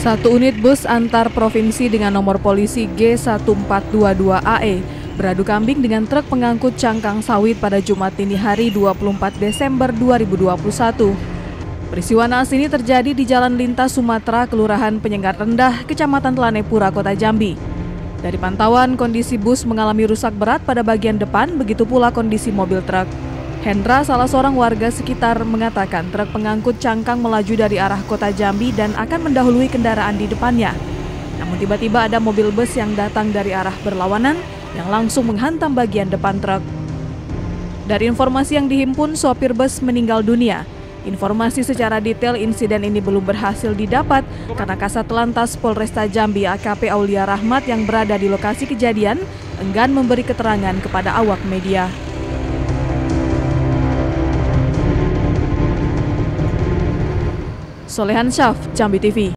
Satu unit bus antar provinsi dengan nomor polisi G1422AE beradu kambing dengan truk pengangkut cangkang sawit pada Jumat dini hari 24 Desember 2021. Peristiwa naas ini terjadi di Jalan Lintas Sumatera, Kelurahan Penyengat Rendah, Kecamatan Telanepura, Kota Jambi. Dari pantauan, kondisi bus mengalami rusak berat pada bagian depan, begitu pula kondisi mobil truk. Hendra, salah seorang warga sekitar, mengatakan truk pengangkut cangkang melaju dari arah Kota Jambi dan akan mendahului kendaraan di depannya. Namun tiba-tiba ada mobil bus yang datang dari arah berlawanan yang langsung menghantam bagian depan truk. Dari informasi yang dihimpun, sopir bus meninggal dunia. Informasi secara detail insiden ini belum berhasil didapat karena Kasat Lantas Polresta Jambi AKP Aulia Rahmat yang berada di lokasi kejadian enggan memberi keterangan kepada awak media. Solehan Syaf, Jambi TV.